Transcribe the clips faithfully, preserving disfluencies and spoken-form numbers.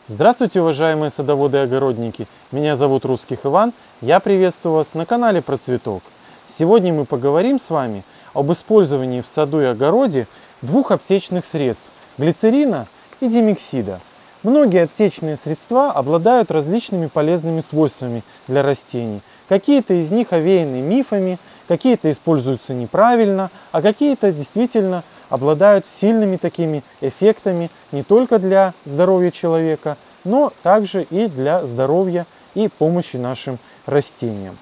Здравствуйте, уважаемые садоводы и огородники! Меня зовут Русских Иван, я приветствую вас на канале Про Цветок. Сегодня мы поговорим с вами об использовании в саду и огороде двух аптечных средств – глицерина и димексида. Многие аптечные средства обладают различными полезными свойствами для растений. Какие-то из них овеяны мифами, какие-то используются неправильно, а какие-то действительно обладают сильными такими эффектами не только для здоровья человека, но также и для здоровья и помощи нашим растениям.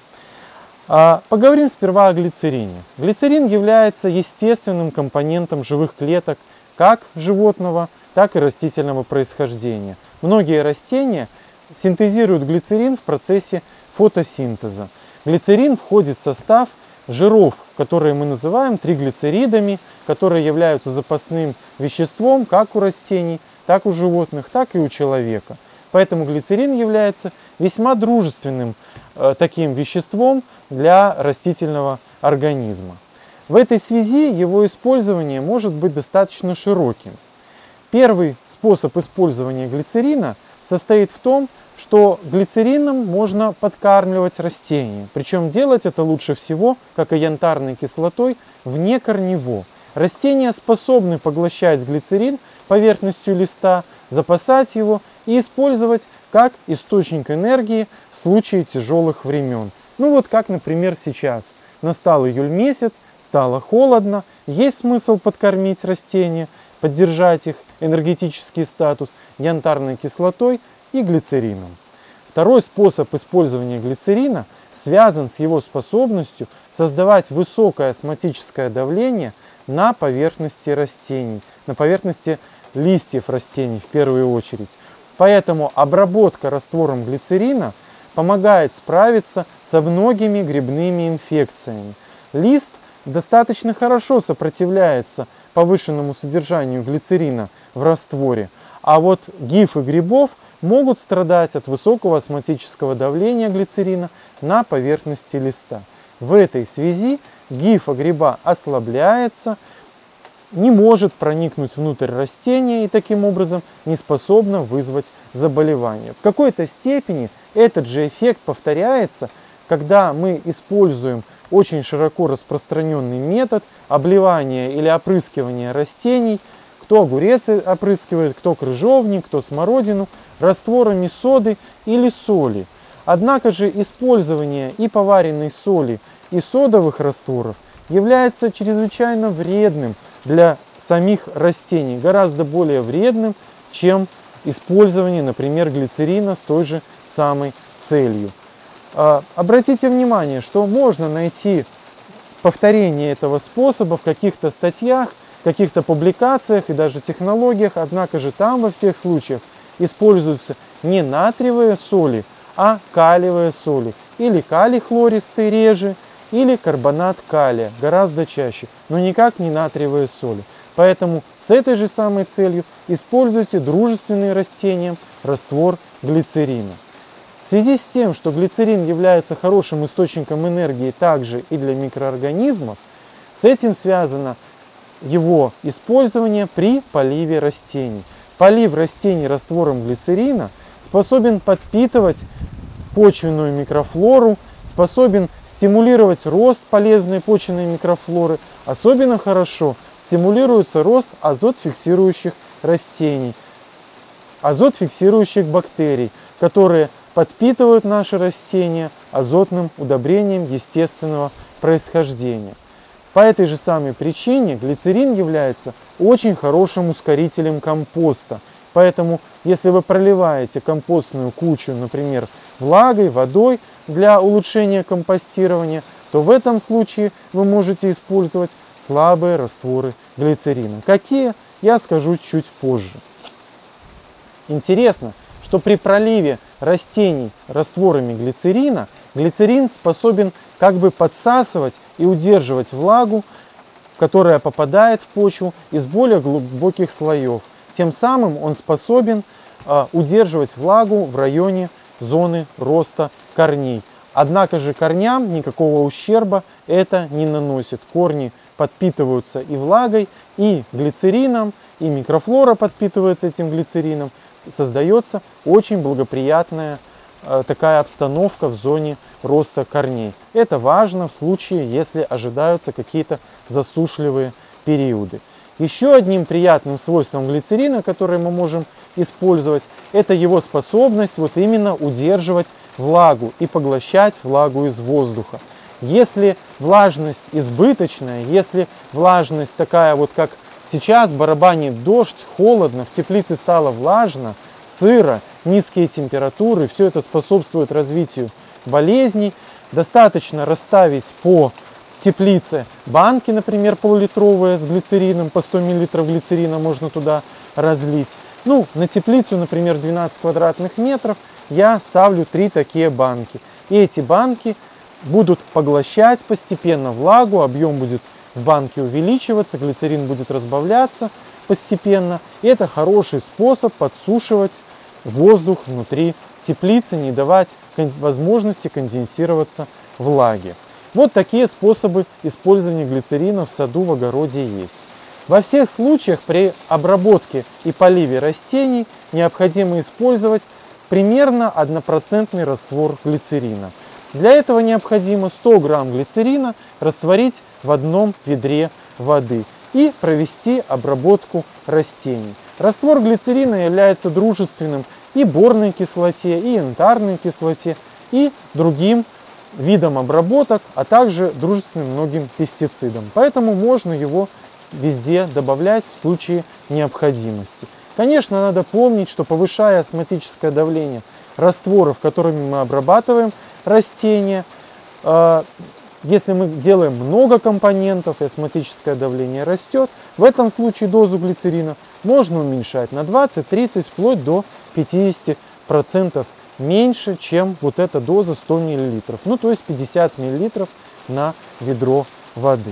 А, поговорим сперва о глицерине. Глицерин является естественным компонентом живых клеток как животного, так и растительного происхождения. Многие растения синтезируют глицерин в процессе фотосинтеза. Глицерин входит в состав жиров, которые мы называем триглицеридами, которые являются запасным веществом как у растений, так и у животных, так и у человека. Поэтому глицерин является весьма дружественным э, таким веществом для растительного организма. В этой связи его использование может быть достаточно широким. Первый способ использования глицерина состоит в том, что глицерином можно подкармливать растения. Причем делать это лучше всего, как и янтарной кислотой, вне корнево. Растения способны поглощать глицерин поверхностью листа, запасать его и использовать как источник энергии в случае тяжелых времен. Ну вот как, например, сейчас. Настал июль месяц, стало холодно, есть смысл подкормить растения, поддержать их энергетический статус янтарной кислотой и глицерином. Второй способ использования глицерина связан с его способностью создавать высокое осмотическое давление на поверхности растений, на поверхности листьев растений в первую очередь. Поэтому обработка раствором глицерина помогает справиться со многими грибными инфекциями. Лист достаточно хорошо сопротивляется повышенному содержанию глицерина в растворе, а вот гифы грибов могут страдать от высокого осмотического давления глицерина на поверхности листа. В этой связи гифа гриба ослабляется, не может проникнуть внутрь растения и таким образом не способна вызвать заболевание. В какой-то степени этот же эффект повторяется, когда мы используем очень широко распространенный метод обливания или опрыскивания растений. Кто огурец опрыскивает, кто крыжовник, кто смородину, растворами соды или соли. Однако же использование и поваренной соли, и содовых растворов является чрезвычайно вредным для самих растений, гораздо более вредным, чем использование, например, глицерина с той же самой целью. Обратите внимание, что можно найти повторение этого способа в каких-то статьях, каких-то публикациях и даже технологиях, однако же там во всех случаях используются не натриевые соли, а калиевые соли. Или калий хлористый реже, или карбонат калия гораздо чаще, но никак не натриевые соли. Поэтому с этой же самой целью используйте дружественный растениям раствор глицерина. В связи с тем, что глицерин является хорошим источником энергии также и для микроорганизмов, с этим связано его использование при поливе растений. Полив растений раствором глицерина способен подпитывать почвенную микрофлору, способен стимулировать рост полезной почвенной микрофлоры. Особенно хорошо стимулируется рост азотфиксирующих растений, азотфиксирующих бактерий, которые подпитывают наши растения азотным удобрением естественного происхождения. По этой же самой причине глицерин является очень хорошим ускорителем компоста. Поэтому, если вы проливаете компостную кучу, например, влагой, водой для улучшения компостирования, то в этом случае вы можете использовать слабые растворы глицерина. Какие, я скажу чуть позже. Интересно, что при проливе растений растворами глицерина, глицерин способен как бы подсасывать и удерживать влагу, которая попадает в почву из более глубоких слоев. Тем самым он способен э, удерживать влагу в районе зоны роста корней. Однако же корням никакого ущерба это не наносит. Корни подпитываются и влагой, и глицерином, и микрофлора подпитывается этим глицерином. создается очень благоприятная э, такая обстановка в зоне роста корней. Это важно в случае, если ожидаются какие-то засушливые периоды. Еще одним приятным свойством глицерина, которое мы можем использовать, это его способность вот именно удерживать влагу и поглощать влагу из воздуха. Если влажность избыточная, если влажность такая вот как сейчас, барабанит дождь, холодно, в теплице стало влажно, сыро, низкие температуры, все это способствует развитию болезней, достаточно расставить по теплице банки, например, полулитровые с глицерином, по сто миллилитров глицерина можно туда разлить. Ну, на теплицу, например, двенадцать квадратных метров, я ставлю три такие банки. И эти банки будут поглощать постепенно влагу, объем будет в банке увеличиваться, глицерин будет разбавляться постепенно. И это хороший способ подсушивать воздух внутри теплицы, не давать возможности конденсироваться влаге. Вот такие способы использования глицерина в саду, в огороде есть. Во всех случаях при обработке и поливе растений необходимо использовать примерно однопроцентный раствор глицерина. Для этого необходимо сто грамм глицерина растворить в одном ведре воды и провести обработку растений. Раствор глицерина является дружественным и борной кислоте, и янтарной кислоте, и другим видом обработок, а также дружественным многим пестицидам. Поэтому можно его везде добавлять в случае необходимости. Конечно, надо помнить, что повышая осмотическое давление растворов, которыми мы обрабатываем растения, э, если мы делаем много компонентов и осмотическое давление растет, в этом случае дозу глицерина можно уменьшать на двадцать-тридцать, вплоть до пятидесяти процентов меньше, чем вот эта доза сто миллилитров. Ну, то есть пятьдесят миллилитров на ведро воды.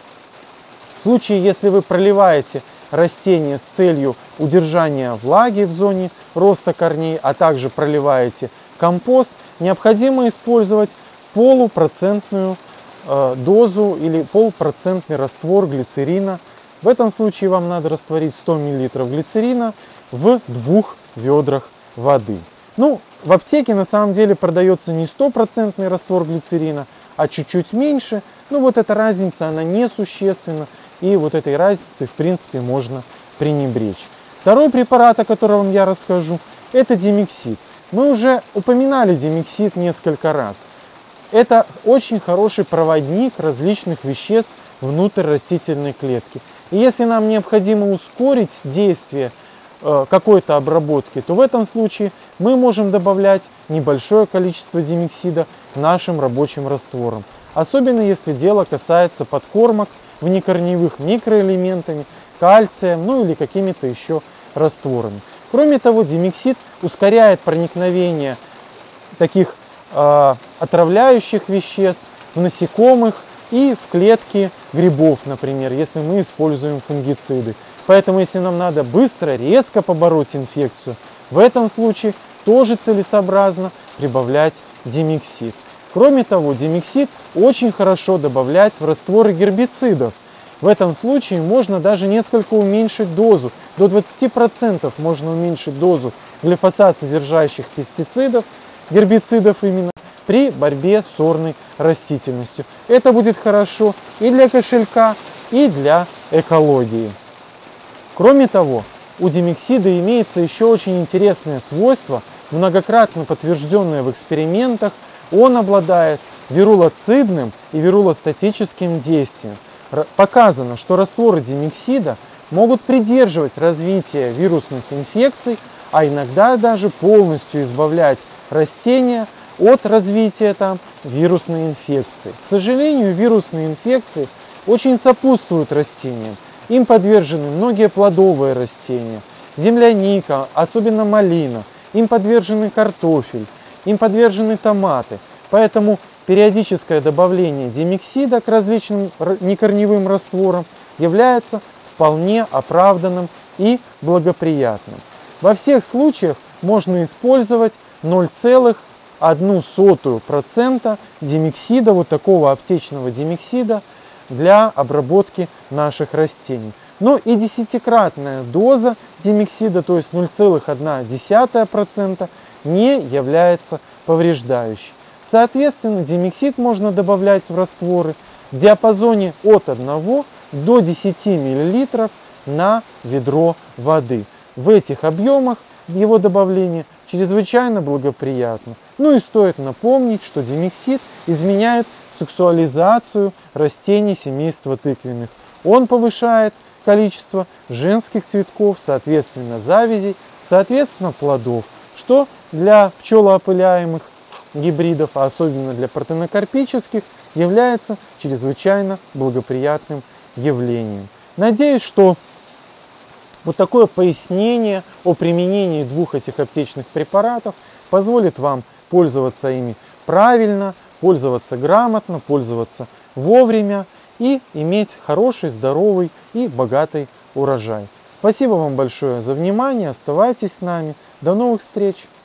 В случае, если вы проливаете растение с целью удержания влаги в зоне роста корней, а также проливаете компост, необходимо использовать полупроцентную э, дозу или полупроцентный раствор глицерина. В этом случае вам надо растворить сто миллилитров глицерина в двух ведрах воды. Ну, в аптеке на самом деле продается не стопроцентный раствор глицерина, а чуть-чуть меньше. Ну, вот эта разница, она несущественна, и вот этой разницей, в принципе, можно пренебречь. Второй препарат, о котором я расскажу, это димексид. Мы уже упоминали димексид несколько раз. Это очень хороший проводник различных веществ внутрь растительной клетки. И если нам необходимо ускорить действие э, какой-то обработки, то в этом случае мы можем добавлять небольшое количество димексида к нашим рабочим растворам. Особенно если дело касается подкормок внекорневых микроэлементами, кальцием, ну или какими-то еще растворами. Кроме того, димексид ускоряет проникновение таких э, отравляющих веществ в насекомых и в клетки грибов, например, если мы используем фунгициды. Поэтому, если нам надо быстро, резко побороть инфекцию, в этом случае тоже целесообразно прибавлять димексид. Кроме того, димексид очень хорошо добавлять в растворы гербицидов. В этом случае можно даже несколько уменьшить дозу, до двадцати процентов можно уменьшить дозу глифосат содержащих пестицидов, гербицидов именно, при борьбе с сорной растительностью. Это будет хорошо и для кошелька, и для экологии. Кроме того, у димексида имеется еще очень интересное свойство, многократно подтвержденное в экспериментах. Он обладает вирулоцидным и вирулостатическим действием. Показано, что растворы димексида могут придерживать развитие вирусных инфекций, а иногда даже полностью избавлять растения от развития там вирусной инфекции. К сожалению, вирусные инфекции очень сопутствуют растениям. Им подвержены многие плодовые растения, земляника, особенно малина, им подвержены картофель, им подвержены томаты. Поэтому периодическое добавление димексида к различным некорневым растворам является вполне оправданным и благоприятным. Во всех случаях можно использовать ноль целых одну сотую процента димексида, вот такого аптечного димексида, для обработки наших растений. Но и десятикратная доза димексида, то есть ноль целых одна десятая процента, не является повреждающей. Соответственно, димексид можно добавлять в растворы в диапазоне от одного до десяти миллилитров на ведро воды. В этих объемах его добавление чрезвычайно благоприятно. Ну и стоит напомнить, что димексид изменяет сексуализацию растений семейства тыквенных. Он повышает количество женских цветков, соответственно завязей, соответственно плодов, что для пчелоопыляемых гибридов, а особенно для партенокарпических, является чрезвычайно благоприятным явлением. Надеюсь, что вот такое пояснение о применении двух этих аптечных препаратов позволит вам пользоваться ими правильно, пользоваться грамотно, пользоваться вовремя и иметь хороший, здоровый и богатый урожай. Спасибо вам большое за внимание, оставайтесь с нами, до новых встреч!